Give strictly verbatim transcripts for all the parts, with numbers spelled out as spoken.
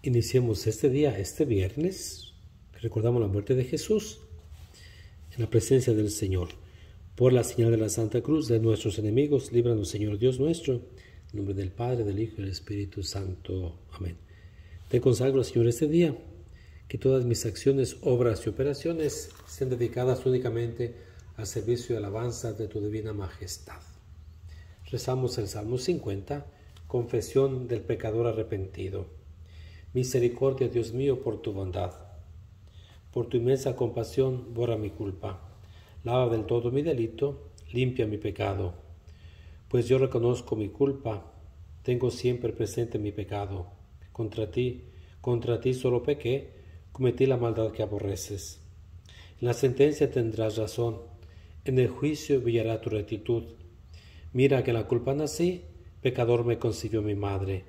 Iniciemos este día, este viernes, recordamos la muerte de Jesús en la presencia del Señor. Por la señal de la Santa Cruz de nuestros enemigos, líbranos, Señor Dios nuestro, en nombre del Padre, del Hijo y del Espíritu Santo. Amén. Te consagro, Señor, este día, que todas mis acciones, obras y operaciones sean dedicadas únicamente al servicio y alabanza de tu divina majestad. Rezamos el Salmo cincuenta, confesión del pecador arrepentido. Misericordia, Dios mío, por tu bondad. Por tu inmensa compasión, borra mi culpa. Lava del todo mi delito, limpia mi pecado. Pues yo reconozco mi culpa, tengo siempre presente mi pecado. Contra ti, contra ti solo pequé, cometí la maldad que aborreces. En la sentencia tendrás razón, en el juicio brillará tu rectitud. Mira que en la culpa nací, pecador me concibió mi madre.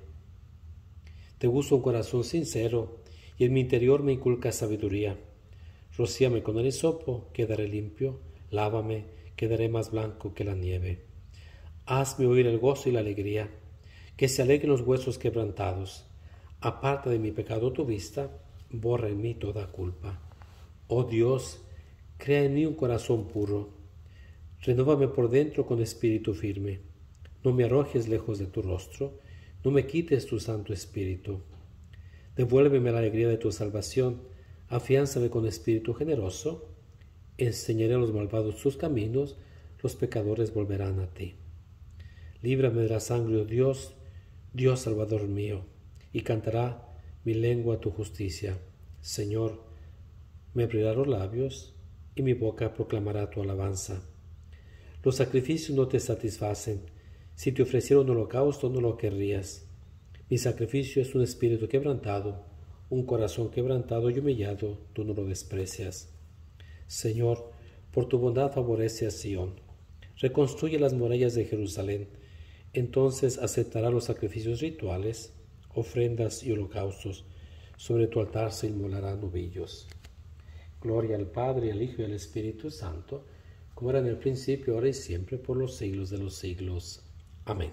Te gusto un corazón sincero, y en mi interior me inculca sabiduría. Rocíame con el hisopo, quedaré limpio, lávame, quedaré más blanco que la nieve. Hazme oír el gozo y la alegría, que se alegren los huesos quebrantados. Aparta de mi pecado tu vista, borra en mí toda culpa. Oh Dios, crea en mí un corazón puro. Renóvame por dentro con espíritu firme. No me arrojes lejos de tu rostro, no me quites tu Santo Espíritu. Devuélveme la alegría de tu salvación, afiánzame con espíritu generoso. Enseñaré a los malvados sus caminos, los pecadores volverán a ti. Líbrame de la sangre, oh Dios, Dios Salvador mío, y cantará mi lengua tu justicia. Señor, me abrirá los labios, y mi boca proclamará tu alabanza. Los sacrificios no te satisfacen. Si te ofreciera un holocausto, no lo querrías. Mi sacrificio es un espíritu quebrantado, un corazón quebrantado y humillado, tú no lo desprecias. Señor, por tu bondad favorece a Sión. Reconstruye las murallas de Jerusalén. Entonces aceptará los sacrificios rituales, ofrendas y holocaustos. Sobre tu altar se inmolarán novillos. Gloria al Padre, al Hijo y al Espíritu Santo, como era en el principio, ahora y siempre, por los siglos de los siglos. Amén.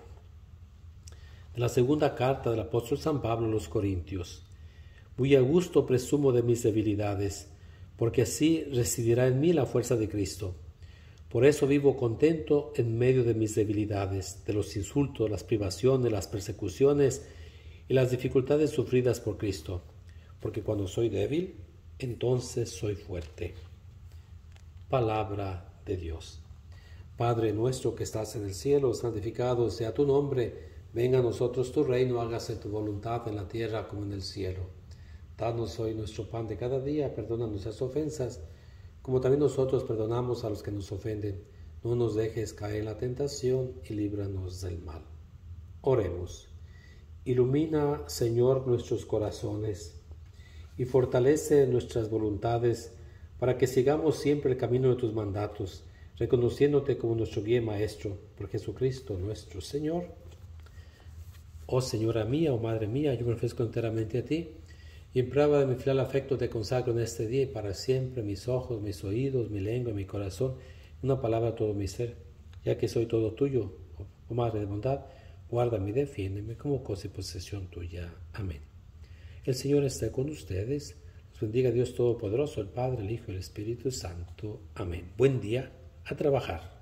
De la segunda carta del apóstol San Pablo a los Corintios. Muy a gusto presumo de mis debilidades, porque así residirá en mí la fuerza de Cristo. Por eso vivo contento en medio de mis debilidades, de los insultos, las privaciones, las persecuciones y las dificultades sufridas por Cristo, porque cuando soy débil, entonces soy fuerte. Palabra de Dios. Padre nuestro que estás en el cielo, santificado sea tu nombre. Venga a nosotros tu reino, hágase tu voluntad en la tierra como en el cielo. Danos hoy nuestro pan de cada día, perdona nuestras ofensas, como también nosotros perdonamos a los que nos ofenden. No nos dejes caer en la tentación y líbranos del mal. Oremos. Ilumina, Señor, nuestros corazones y fortalece nuestras voluntades para que sigamos siempre el camino de tus mandatos, reconociéndote como nuestro guía y maestro, por Jesucristo nuestro Señor. Oh Señora mía, oh Madre mía, yo me ofrezco enteramente a ti, y en prueba de mi fiel afecto te consagro en este día y para siempre mis ojos, mis oídos, mi lengua, mi corazón, una palabra todo mi ser, ya que soy todo tuyo, oh Madre de bondad, guárdame y defiéndeme como cosa y posesión tuya. Amén. El Señor esté con ustedes, los bendiga Dios Todopoderoso, el Padre, el Hijo y el Espíritu Santo. Amén. Buen día, a trabajar.